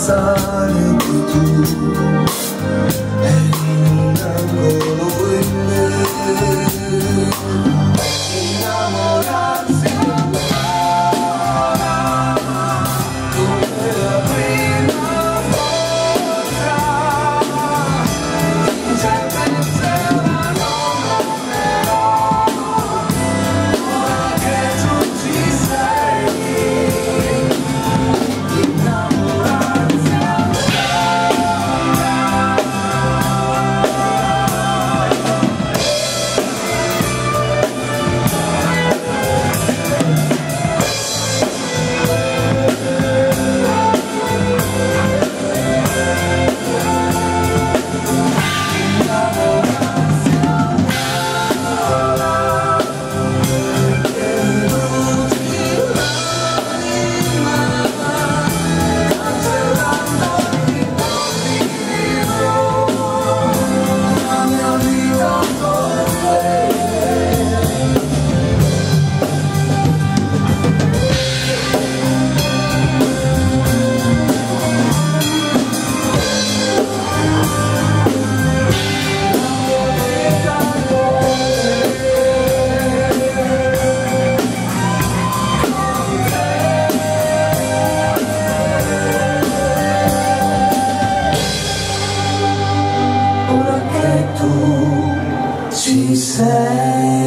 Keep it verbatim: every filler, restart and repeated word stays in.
pensare che tu eri un angolo in me. Innamorarsi ancora come la prima volta, sinceramente ora non morirò, ora che tu ci sei. Innamorarsi ora che tu ci sei.